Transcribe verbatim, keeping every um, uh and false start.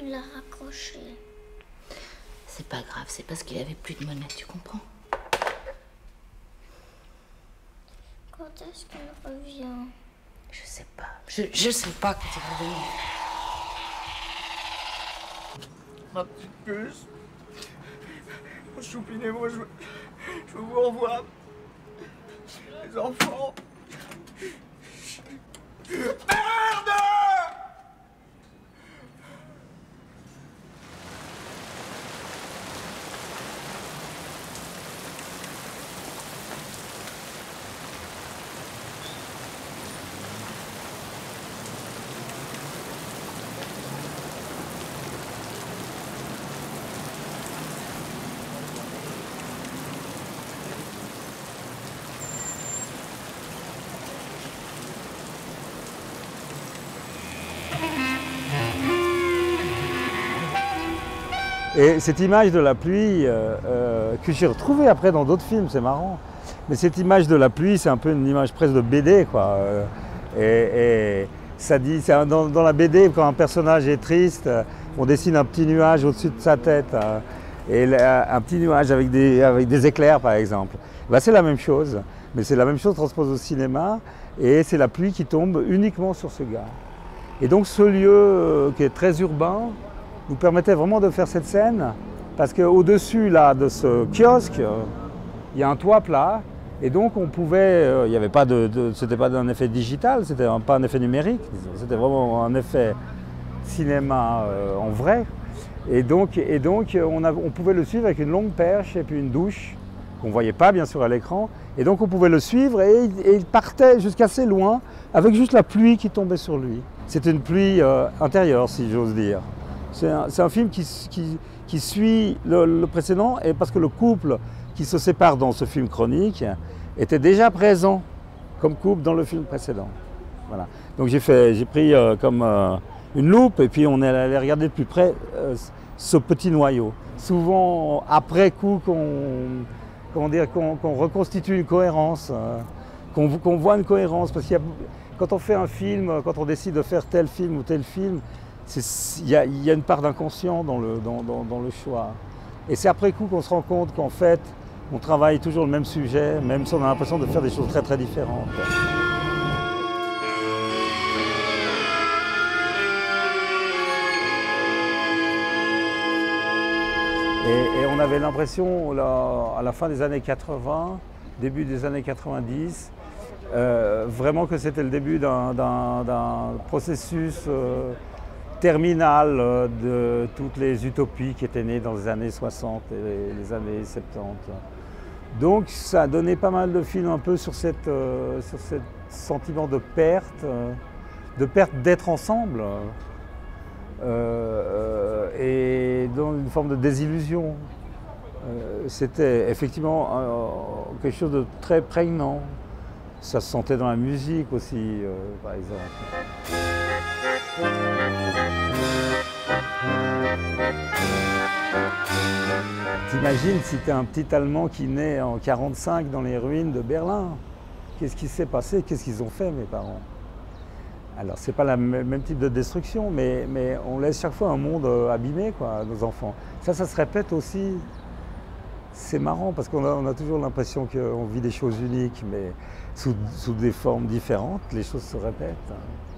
Il l'a raccroché. C'est pas grave, c'est parce qu'il avait plus de monnaie, tu comprends? Quand est-ce qu'il revient? Je sais pas. Je, je sais pas quand il revient. Ma petite puce. Mon choupinet, moi je veux, je veux vous revoir. Les enfants. Merde! Et cette image de la pluie, euh, euh, que j'ai retrouvée après dans d'autres films, c'est marrant. Mais cette image de la pluie, c'est un peu une image presque de B D, quoi. Et, et ça dit, c'est dans, dans la B D, quand un personnage est triste, on dessine un petit nuage au-dessus de sa tête. Et un petit nuage avec des, avec des éclairs, par exemple. Ben, c'est la même chose. Mais c'est la même chose transposée au cinéma. Et c'est la pluie qui tombe uniquement sur ce gars. Et donc ce lieu qui est très urbain, nous permettait vraiment de faire cette scène parce qu'au-dessus là, de ce kiosque, euh, il y a un toit plat et donc on pouvait, euh, il n'y avait pas de, de c'était pas un effet digital, c'était pas un effet numérique, c'était vraiment un effet cinéma euh, en vrai. Et donc, et donc on, a, on pouvait le suivre avec une longue perche et puis une douche qu'on ne voyait pas bien sûr à l'écran. Et donc on pouvait le suivre et, et il partait jusqu'assez loin avec juste la pluie qui tombait sur lui. C'était une pluie euh, intérieure si j'ose dire. C'est un, un film qui, qui, qui suit le, le précédent et parce que le couple qui se sépare dans ce film chronique était déjà présent comme couple dans le film précédent. Voilà. Donc j'ai pris euh, comme euh, une loupe et puis on est allé regarder de plus près euh, ce petit noyau. Souvent après coup qu'on qu'on qu'on reconstitue une cohérence, euh, qu'on qu'on voit une cohérence parce qu'il y a, quand on fait un film, quand on décide de faire tel film ou tel film, il y, y a une part d'inconscient dans le, dans, dans, dans le choix. Et c'est après coup qu'on se rend compte qu'en fait, on travaille toujours le même sujet, même si on a l'impression de faire des choses très très différentes. Et, et on avait l'impression, à la fin des années quatre-vingts, début des années quatre-vingt-dix, euh, vraiment que c'était le début d'un processus euh, terminal de toutes les utopies qui étaient nées dans les années soixante et les années soixante-dix. Donc ça a donné pas mal de films un peu sur, cette, euh, sur ce sentiment de perte, euh, de perte d'être ensemble, euh, et dans une forme de désillusion. Euh, C'était effectivement euh, quelque chose de très prégnant. Ça se sentait dans la musique aussi, euh, par exemple. T'imagines si t'es un petit Allemand qui naît en quarante-cinq dans les ruines de Berlin. Qu'est-ce qui s'est passé? Qu'est-ce qu'ils ont fait, mes parents? Alors, c'est pas le même type de destruction, mais, mais on laisse chaque fois un monde abîmé, quoi, à nos enfants. Ça, ça se répète aussi. C'est marrant parce qu'on a, on a toujours l'impression qu'on vit des choses uniques, mais sous, sous des formes différentes, les choses se répètent.